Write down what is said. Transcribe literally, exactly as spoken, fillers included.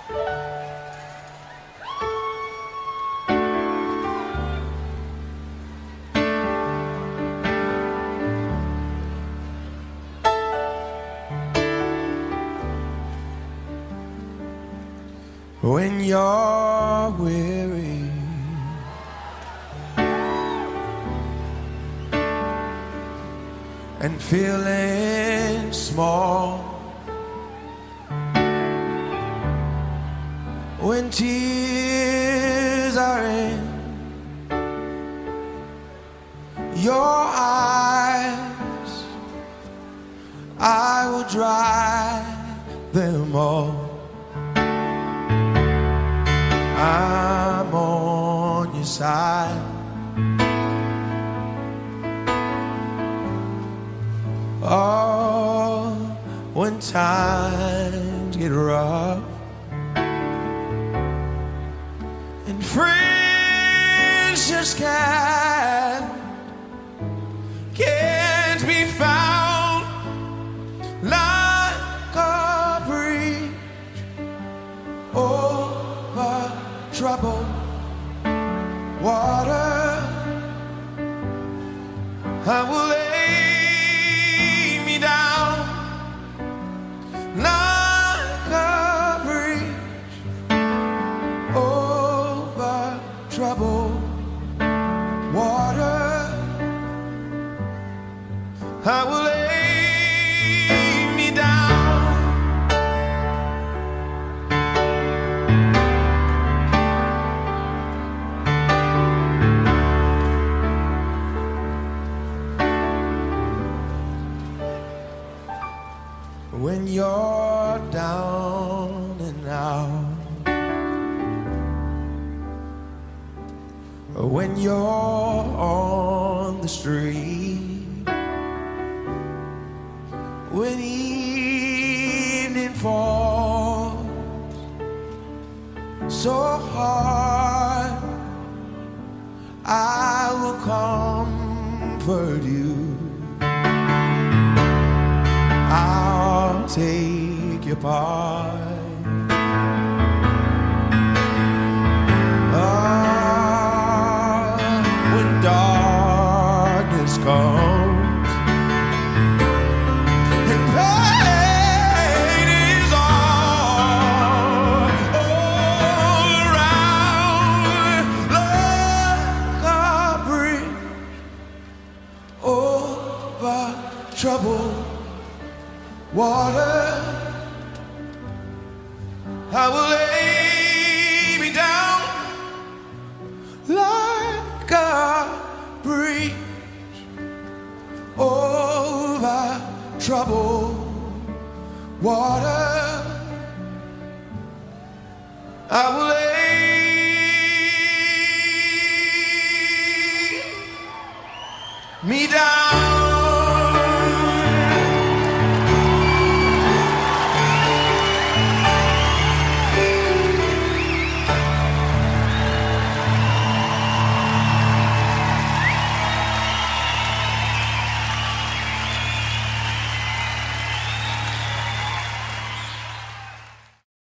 When you're weary and feeling small, when tears are in your eyes, I will dry them all. I'm on your side. Oh, when times get rough and friends just can't, can't be found like a bridge over troubled water. I will lay me down like a bridge over troubled water. I will lay me down. When you're down and out, when you're on the street, when evening falls so hard, I will comfort you. I'll take your part. Ah, when darkness comes and pain is all, all around, like a bridge over troubled water, I will lay me down like a bridge over troubled water. I will lay me down.